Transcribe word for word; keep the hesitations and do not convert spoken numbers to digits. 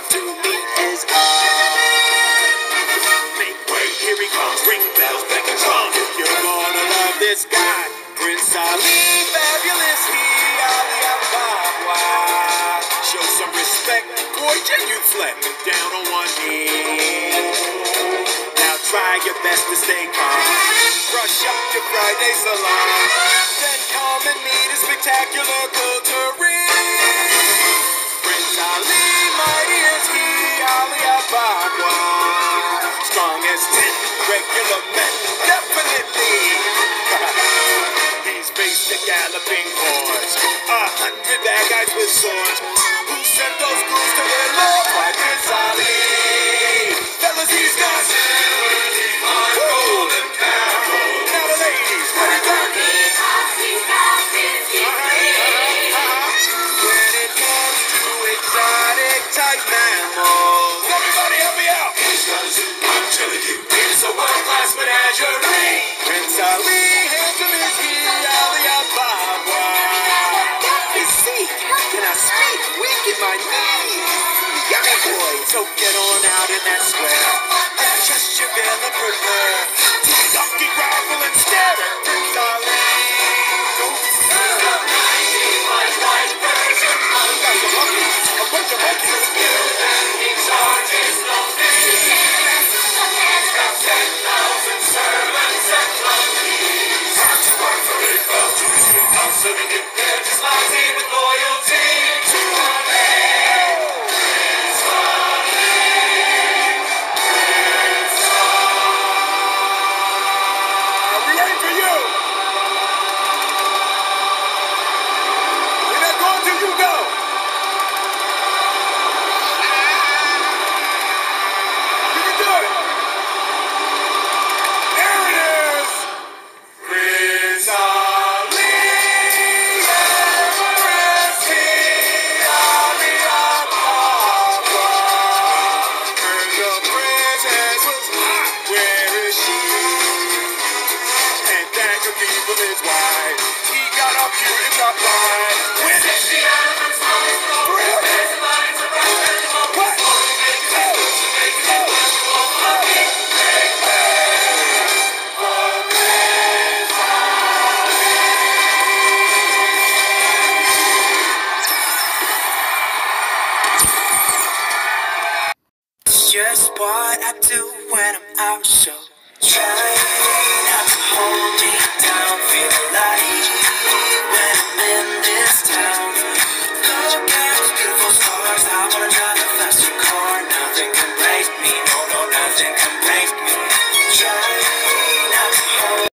to meet his eye. Make way, here he comes. Ring bells, beck and drum. You're gonna love this guy, Prince Ali, fabulous he, Ali Ababa. Show some respect, boy, genuflect down on one knee. Now try your best to stay calm. Brush up your Friday salon. Then come and meet a spectacular coterie. Prince Ali, mighty as he, Ali Ababa. Strong as ten regular men, definitely. He's faced the galloping hordes, a hundred bad guys with swords. Who sent those ghouls to their lord? Why, Prince Ali. Fellas, he's got seventy-five golden camels. Now the ladies, what is that? Because he's got fifty-three. When it comes to exotic type mammals, everybody help me out. He's got a zoo, I'm telling you, it's a world-class menagerie. Prince Ali, handsome as he, Ali Ababa. You see, how can I speak? Weak in my knees. Yeah, boy, so get on out in that square. Adjust your veil and prepare to donkey grovel and stare at Prince Ali. He's the ninety-five white version of the monkeys, a bunch of monkeys. You and he charges no fee. He's got ten thousand servants and monkeys. Time to work for it, well, to his good house, so we get there just like he with loyalty to our name. Prince Ali, Prince Ali. We waiting for you. We're not going till you go. You can do it. There it is. Prince Ali, Empress King Ali Ababa. Heard the princess was hot. Where is she? And that could be from his wife. He got up here and dropped by. When it's the elephant's mouth, there's a line to brush and to walk. What? Oh, oh, oh, make way for Prince Ali. It's just what I do when I'm out, so try not to hold me down, feel like